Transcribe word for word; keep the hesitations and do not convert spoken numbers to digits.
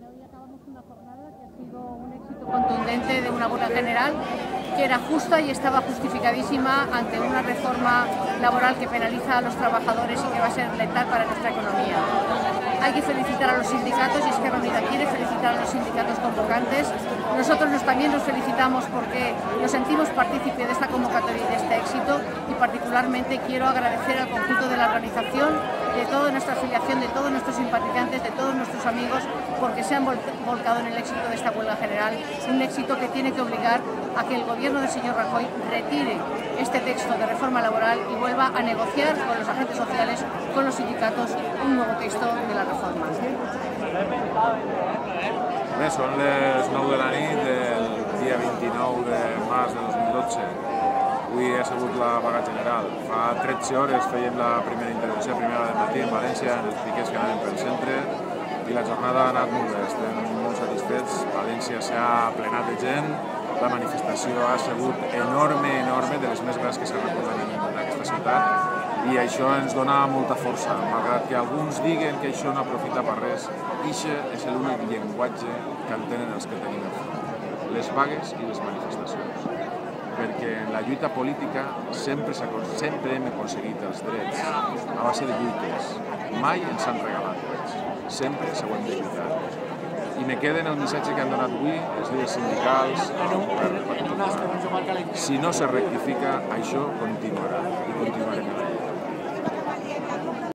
Bueno, hoy acabamos una jornada que ha sido un éxito contundente de una huelga general que era justa y estaba justificadísima ante una reforma laboral que penaliza a los trabajadores y que va a ser letal para nuestra economía. Hay que felicitar a los sindicatos y Esquerra Unida quiere felicitar a los sindicatos convocantes. Nosotros nos, también nos felicitamos porque nos sentimos partícipes de esta convocatoria y de este éxito, y particularmente quiero agradecer al conjunto de la organización, de toda nuestra afiliación, de todos nuestros simpatizantes, de todos nuestros amigos, porque se han volcado en el éxito de esta huelga general, un éxito que tiene que obligar a que el gobierno del señor Rajoy retire este texto de reforma laboral y vuelva a negociar con los agentes sociales, con los sindicatos, un nuevo texto de la reforma. Bé, són les nou de la nit del dia vint-i-nou de març de dos mil dotze. Avui ha sigut la vaga general. Fa tretze hores fèiem la primera intervenció, primera del matí en València, en els piquets que anaven pel centre, i la jornada ha anat molt bé. Estem molt satisfets. València s'ha plenat de gent, la manifestació ha sigut enorme, enorme, de les més grans que s'han recordat en aquesta ciutat, i això ens dona molta força. Malgrat que alguns diguen que això no aprofita per res, ixe és l'únic llenguatge que entenen els que tenim enfront, les vagues i les manifestacions. Perquè en la lluita política sempre, sempre hem aconseguit els drets a base de lluites. Mai ens han regalat drets. Sempre s'ho hem de lluitar. I me queden el missatge que han donat avui els líders sindicals. Si no se rectifica, això continuarà i continuarem.